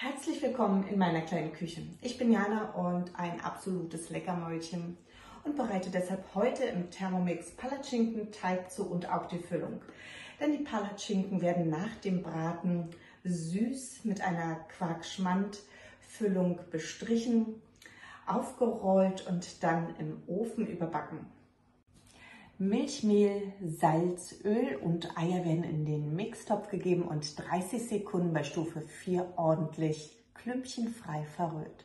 Herzlich willkommen in meiner kleinen Küche. Ich bin Jana und ein absolutes Leckermäulchen und bereite deshalb heute im Thermomix Palatschinken-Teig zu und auch die Füllung. Denn die Palatschinken werden nach dem Braten süß mit einer Quark-Schmand-Füllung bestrichen, aufgerollt und dann im Ofen überbacken. Milch, Mehl, Salz, Öl und Eier werden in den Mixtopf gegeben und 30 Sekunden bei Stufe 4 ordentlich klümpchenfrei verrührt.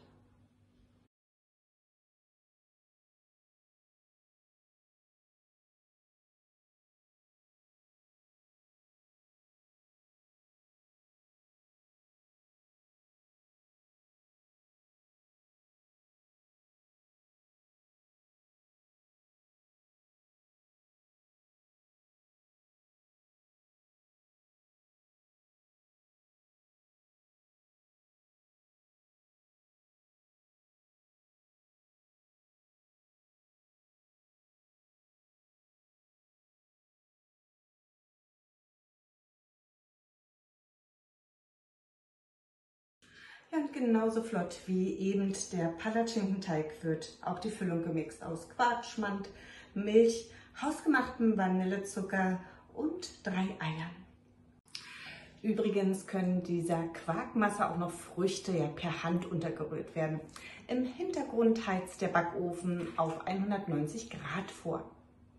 Ja, und genauso flott wie eben der Palatschinkenteig wird auch die Füllung gemixt aus Quark, Schmand, Milch, hausgemachtem Vanillezucker und 3 Eiern. Übrigens können dieser Quarkmasse auch noch Früchte per Hand untergerührt werden. Im Hintergrund heizt der Backofen auf 190 Grad vor.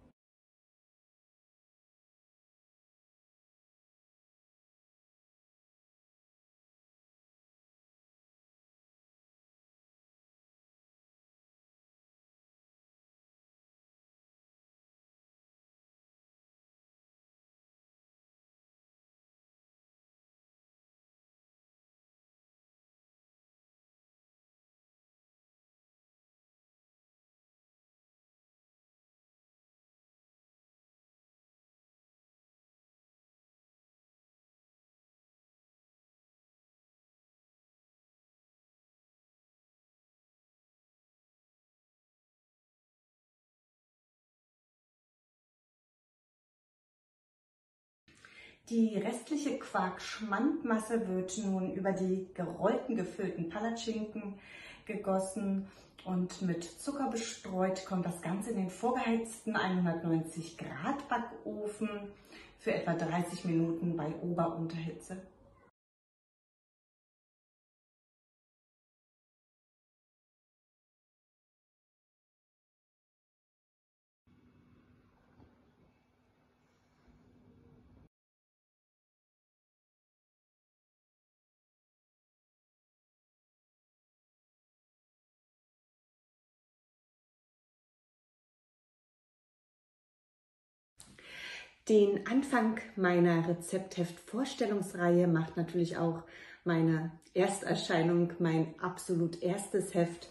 Die restliche Quark-Schmandmasse wird nun über die gerollten, gefüllten Palatschinken gegossen und mit Zucker bestreut kommt das Ganze in den vorgeheizten 190 Grad Backofen für etwa 30 Minuten bei Ober-Unterhitze. Den Anfang meiner Rezeptheft-Vorstellungsreihe macht natürlich auch meine Ersterscheinung, mein absolut erstes Heft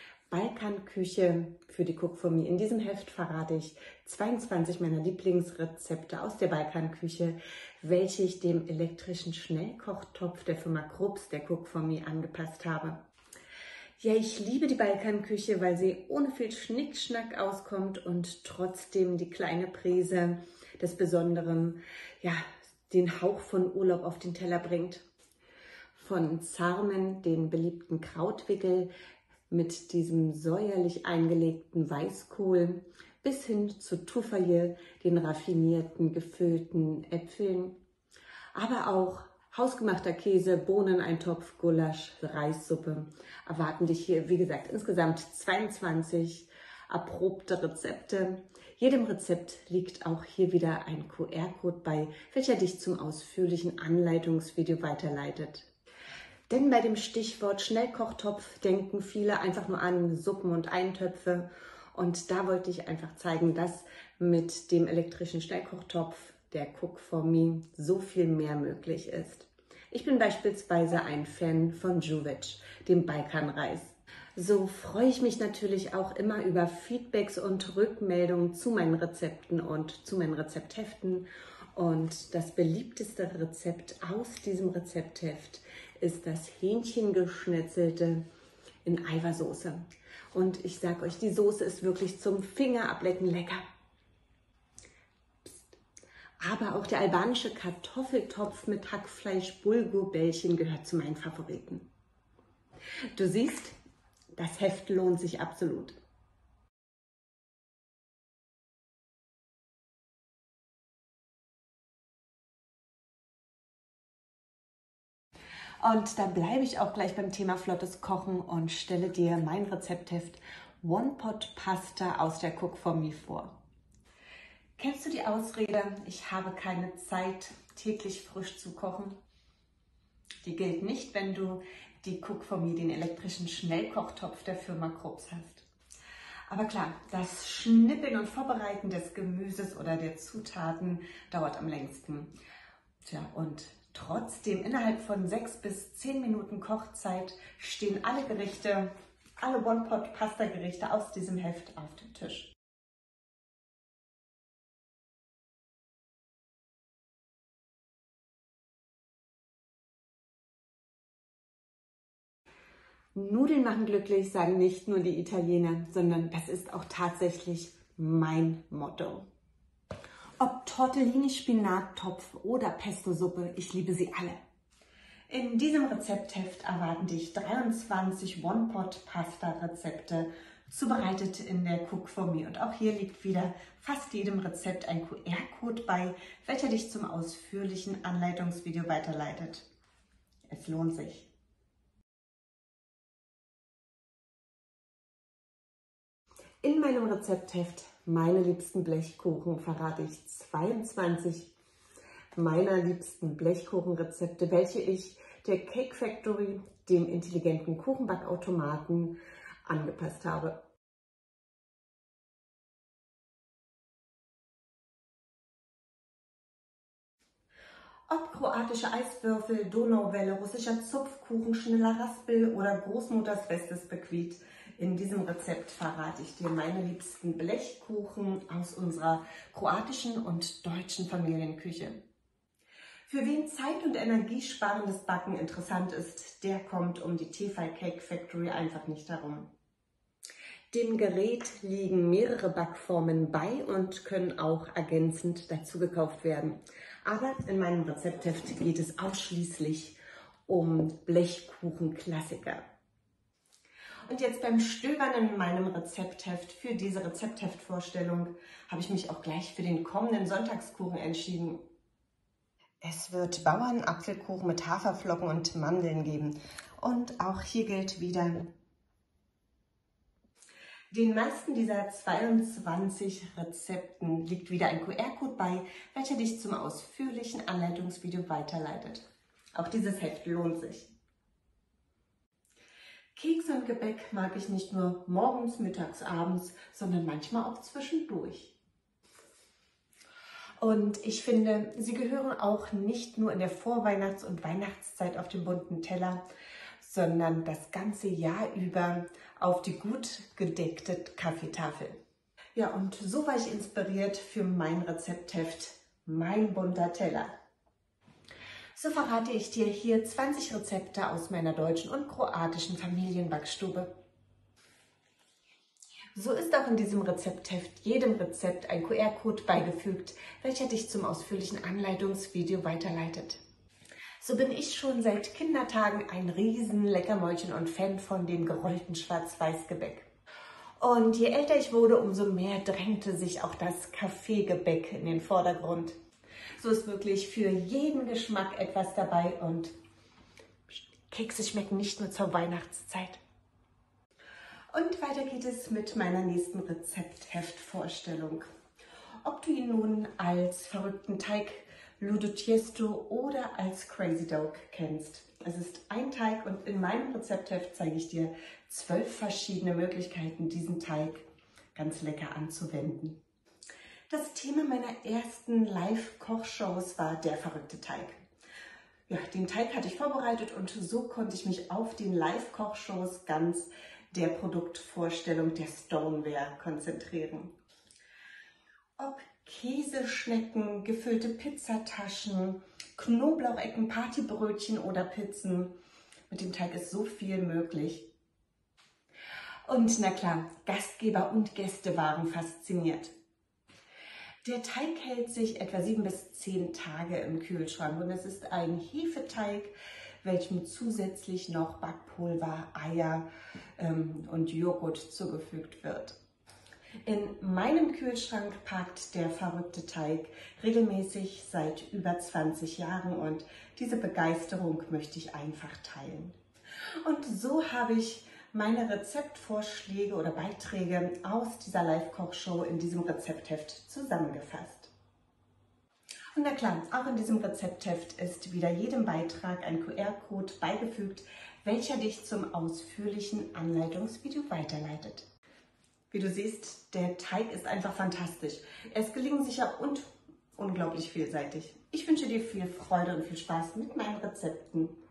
Balkanküche für die Cook For Me. In diesem Heft verrate ich 22 meiner Lieblingsrezepte aus der Balkanküche, welche ich dem elektrischen Schnellkochtopf der Firma Krups, der Cook For Me, angepasst habe. Ja, ich liebe die Balkanküche, weil sie ohne viel Schnickschnack auskommt und trotzdem die kleine Prise des Besonderen, den Hauch von Urlaub auf den Teller bringt. Von Sarmen, den beliebten Krautwickel mit diesem säuerlich eingelegten Weißkohl, bis hin zu Touffaye, den raffinierten, gefüllten Äpfeln, aber auch hausgemachter Käse, Bohneneintopf, Gulasch, Reissuppe erwarten dich hier, wie gesagt, insgesamt 22 erprobte Rezepte. Jedem Rezept liegt auch hier wieder ein QR-Code bei, welcher dich zum ausführlichen Anleitungsvideo weiterleitet. Denn bei dem Stichwort Schnellkochtopf denken viele einfach nur an Suppen und Eintöpfe. Und da wollte ich einfach zeigen, dass mit dem elektrischen Schnellkochtopf der Cook For Me so viel mehr möglich ist. Ich bin beispielsweise ein Fan von Juvic, dem Balkanreis. So freue ich mich natürlich auch immer über Feedbacks und Rückmeldungen zu meinen Rezepten und zu meinen Rezeptheften. Und das beliebteste Rezept aus diesem Rezeptheft ist das Hähnchengeschnetzelte in Eiweißsoße. Und ich sage euch, die Soße ist wirklich zum Fingerablecken lecker. Aber auch der albanische Kartoffeltopf mit Hackfleisch, Bulgurbällchen gehört zu meinen Favoriten. Du siehst, das Heft lohnt sich absolut. Und da bleibe ich auch gleich beim Thema flottes Kochen und stelle dir mein Rezeptheft One-Pot-Pasta aus der Cook For Me vor. Kennst du die Ausrede, ich habe keine Zeit, täglich frisch zu kochen? Die gilt nicht, wenn du die Cook For Me, den elektrischen Schnellkochtopf der Firma Krups hast. Aber klar, das Schnippeln und Vorbereiten des Gemüses oder der Zutaten dauert am längsten. Tja, und trotzdem, innerhalb von 6 bis 10 Minuten Kochzeit stehen alle Gerichte, alle One-Pot-Pasta-Gerichte aus diesem Heft auf dem Tisch. Nudeln machen glücklich, sagen nicht nur die Italiener, sondern das ist auch tatsächlich mein Motto. Ob Tortellini-Spinattopf oder Pesto-Suppe, ich liebe sie alle. In diesem Rezeptheft erwarten dich 23 One-Pot-Pasta-Rezepte, zubereitet in der Cook For Me. Und auch hier liegt wieder fast jedem Rezept ein QR-Code bei, welcher dich zum ausführlichen Anleitungsvideo weiterleitet. Es lohnt sich. In meinem Rezeptheft Meine liebsten Blechkuchen verrate ich 22 meiner liebsten Blechkuchenrezepte, welche ich der Cake Factory, dem intelligenten Kuchenbackautomaten, angepasst habe. Ob kroatische Eiswürfel, Donauwelle, russischer Zupfkuchen, schneller Raspel oder Großmutters bestes Bequiet, in diesem Rezept verrate ich dir meine liebsten Blechkuchen aus unserer kroatischen und deutschen Familienküche. Für wen Zeit- und energiesparendes Backen interessant ist, der kommt um die Tefal Cake Factory einfach nicht herum. Dem Gerät liegen mehrere Backformen bei und können auch ergänzend dazu gekauft werden. Aber in meinem Rezeptheft geht es ausschließlich um Blechkuchenklassiker. Und jetzt beim Stöbern in meinem Rezeptheft für diese Rezeptheftvorstellung habe ich mich auch gleich für den kommenden Sonntagskuchen entschieden. Es wird Bauernapfelkuchen mit Haferflocken und Mandeln geben. Und auch hier gilt wieder: Den meisten dieser 22 Rezepten liegt wieder ein QR-Code bei, welcher dich zum ausführlichen Anleitungsvideo weiterleitet. Auch dieses Heft lohnt sich. Kekse und Gebäck mag ich nicht nur morgens, mittags, abends, sondern manchmal auch zwischendurch. Und ich finde, sie gehören auch nicht nur in der Vorweihnachts- und Weihnachtszeit auf den bunten Teller, sondern das ganze Jahr über auf die gut gedeckte Kaffeetafel. Ja, und so war ich inspiriert für mein Rezeptheft Mein bunter Teller. So verrate ich dir hier 20 Rezepte aus meiner deutschen und kroatischen Familienbackstube. So ist auch in diesem Rezeptheft jedem Rezept ein QR-Code beigefügt, welcher dich zum ausführlichen Anleitungsvideo weiterleitet. So bin ich schon seit Kindertagen ein Riesen-Leckermäulchen und Fan von dem gerollten Schwarz-Weiß-Gebäck. Und je älter ich wurde, umso mehr drängte sich auch das Kaffeegebäck in den Vordergrund. So ist wirklich für jeden Geschmack etwas dabei und Kekse schmecken nicht nur zur Weihnachtszeit. Und weiter geht es mit meiner nächsten Rezeptheftvorstellung. Ob du ihn nun als verrückten Teig Ludo Tiesto oder als Crazy Dough kennst. Es ist ein Teig und in meinem Rezeptheft zeige ich dir 12 verschiedene Möglichkeiten, diesen Teig ganz lecker anzuwenden. Das Thema meiner ersten Live-Kochshows war der verrückte Teig. Ja, den Teig hatte ich vorbereitet und so konnte ich mich auf den Live-Kochshows ganz der Produktvorstellung der Stoneware konzentrieren. Ob Käseschnecken, gefüllte Pizzataschen, Knoblauchecken, Partybrötchen oder Pizzen, mit dem Teig ist so viel möglich. Und na klar, Gastgeber und Gäste waren fasziniert. Der Teig hält sich etwa 7 bis 10 Tage im Kühlschrank und es ist ein Hefeteig, welchem zusätzlich noch Backpulver, Eier und Joghurt zugefügt wird. In meinem Kühlschrank parkt der verrückte Teig regelmäßig seit über 20 Jahren und diese Begeisterung möchte ich einfach teilen. Und so habe ich meine Rezeptvorschläge oder Beiträge aus dieser Live-Koch-Show in diesem Rezeptheft zusammengefasst. Und na klar, auch in diesem Rezeptheft ist wieder jedem Beitrag ein QR-Code beigefügt, welcher dich zum ausführlichen Anleitungsvideo weiterleitet. Wie du siehst, der Teig ist einfach fantastisch. Er ist gelingsicher und unglaublich vielseitig. Ich wünsche dir viel Freude und viel Spaß mit meinen Rezepten.